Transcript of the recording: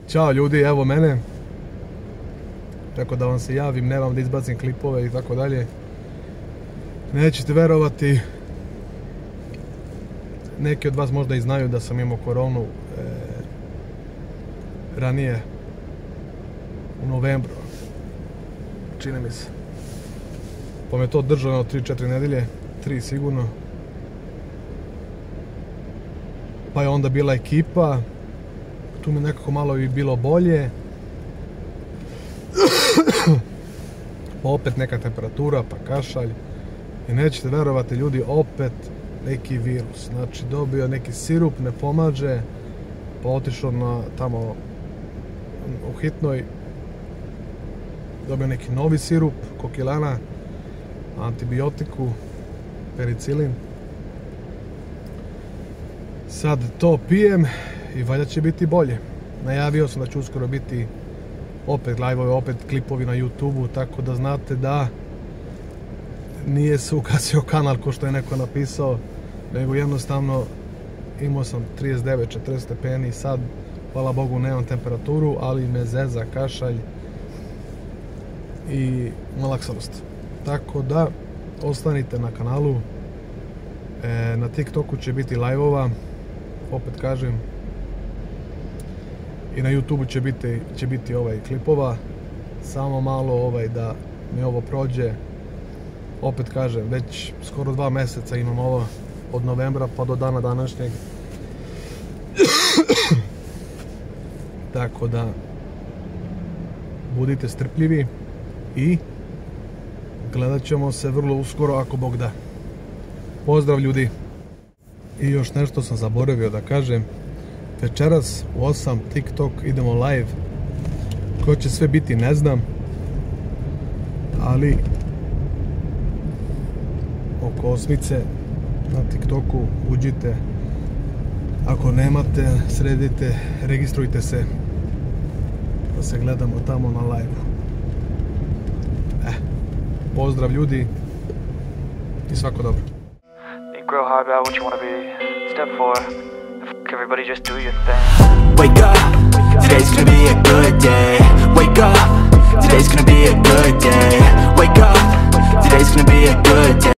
Ćao ljudi, evo mene. Tako da vam se javim, nemam da izbacim klipove i tako dalje. Nećete verovati, neki od vas možda i znaju da sam imao koronu ranije, u novembru, čini mi se. Pa me to držalo 3-4 nedelje, 3 sigurno. Pa je onda bila ekipa, tu mi nekako malo i bilo bolje. Pa opet neka temperatura, pa kašalj. I nećete verovati ljudi, opet neki virus. Znači dobio neki sirup, ne pomaže. Pa otišao na tamo u hitnoj. Dobio neki novi sirup, kokilana, antibiotiku, pericilin. Sad to pijem i valjda će biti bolje. Najavio sam da će uskoro biti opet live-ovi, opet klipovi na YouTube-u, tako da znate da nije se ugasio kanal ko što je neko napisao, nego jednostavno imao sam 39-40 stepeni, sad hvala Bogu nemam temperaturu, ali me zeza kašalj i malaksanost. Tako da ostanite na kanalu, na TikToku će biti live-ova, opet kažem, i na YouTube-u će biti klipova, samo malo da mi ovo prođe. Opet kažem, već skoro 2 mjeseca imam ovo, od novembra pa do dana današnjeg. Tako da budite strpljivi i gledat ćemo se vrlo uskoro ako Bog da. Pozdrav ljudi! I još nešto sam zaboravio da kažem. Večeras u 8 TikTok idemo live. Ko će sve biti ne znam, ali oko 8 na TikToku uđite. Ako nemate, sredite, registrujte se da se gledamo tamo na live-u. Pozdrav ljudi i svako dobro. Grow hard about what you wanna be. Step 4. Everybody just do your thing. Wake up, today's gonna be a good day. Wake up, today's gonna be a good day. Wake up, today's gonna be a good day.